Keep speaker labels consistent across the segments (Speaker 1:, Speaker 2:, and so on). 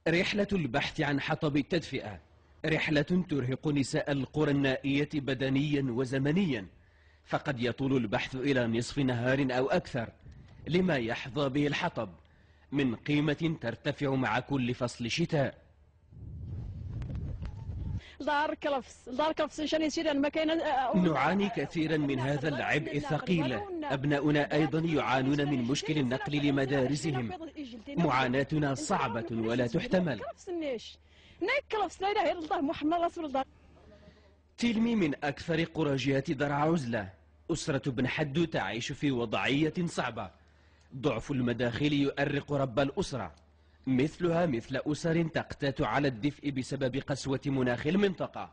Speaker 1: رحلة البحث عن حطب التدفئة رحلة ترهق نساء القرى النائية بدنيا وزمنيا، فقد يطول البحث إلى نصف نهار أو أكثر لما يحظى به الحطب من قيمة ترتفع مع كل فصل شتاء. نعاني كثيرا من هذا العبء الثقيل. أبناؤنا أيضا يعانون من مشكل النقل لمدارسهم. معاناتنا صعبة ولا تحتمل. تلمي من أكثر قرى جهة درع عزلة. أسرة بن حدو تعيش في وضعية صعبة. ضعف المداخل يؤرق رب الأسرة، مثلها مثل أسر تقتات على الدفء بسبب قسوة مناخ المنطقة.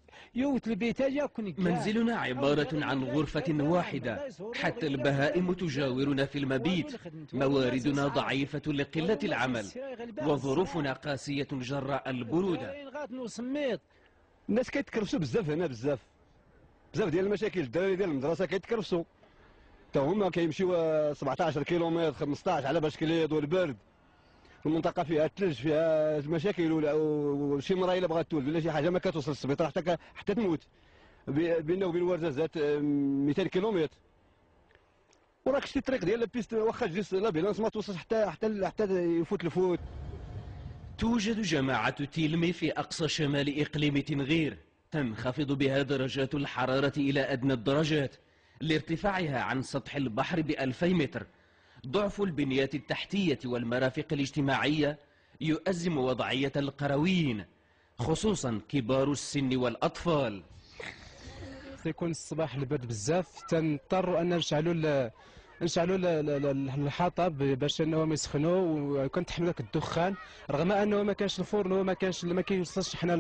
Speaker 1: منزلنا عبارة عن غرفة واحدة، حتى البهائم تجاورنا في المبيت. مواردنا ضعيفة لقلة العمل، وظروفنا قاسية جراء البرودة.
Speaker 2: الناس كيتكرفسوا بزاف هنا، بزاف ديال المشاكل. الدراري ديال المدرسة كيتكرفسوا، حتى هما كيمشيو 17 كيلومتر 15 على باش كيليضوا البرد. المنطقة فيها الثلج، فيها مشاكل، وشي مرأة إلا بغات تولد ولا شي حاجة ما كتوصل للسبيطار حتى تموت. بيننا وبين ورزازات 200 كيلومتر، وراك شتي الطريق ديال البيست واخا تجلس لابيلانس ما توصلش حتى يفوت الفوت.
Speaker 1: توجد جماعة تيلمي في أقصى شمال إقليم تنغير، تنخفض بها درجات الحرارة إلى أدنى الدرجات لارتفاعها عن سطح البحر ب2000 متر. ضعف البنيات التحتية والمرافق الاجتماعية يؤزم وضعية القرويين، خصوصا كبار السن والأطفال.
Speaker 3: يكون الصباح البرد بزاف، تنضطروا أن نشعلوا الحطب باش انهم يسخنوا، وكنتحملوا ذاك الدخان رغم انه ما كانش الفرن وما كيوصلش حنا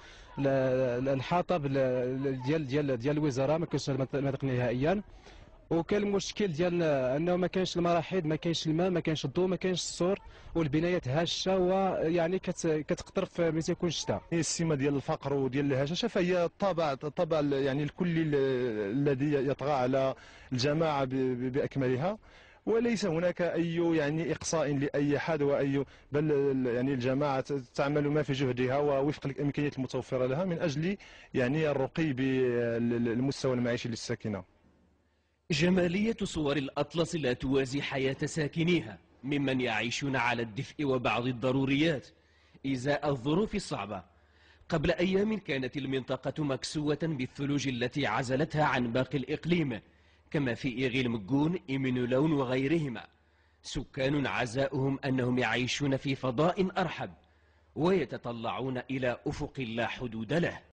Speaker 3: الحطب ديال الوزاره، ما كانش المناطق نهائيا. وكان المشكل ديالنا انه ما كانش المراحيض، ما كانش الماء، ما كانش الضوء، ما كانش السور، والبنايات هشه، ويعني كتقطرف ملي تيكون الشتاء.
Speaker 4: السمه ديال الفقر وديال الهشاشه فهي الطابع يعني الكلي الذي يطغى على الجماعه باكملها، وليس هناك اي يعني اقصاء لاي حد بل يعني الجماعه تعمل ما في جهدها ووفق الامكانيات المتوفره لها من اجل يعني الرقي بالمستوى المعيشي للساكنه.
Speaker 1: جمالية صور الأطلس لا توازي حياة ساكنيها ممن يعيشون على الدفء وبعض الضروريات إزاء الظروف الصعبة. قبل أيام كانت المنطقة مكسوة بالثلوج التي عزلتها عن باقي الإقليم، كما في إيغيل مجون، إيمينولون وغيرهما. سكان عزاؤهم أنهم يعيشون في فضاء أرحب ويتطلعون إلى أفق لا حدود له.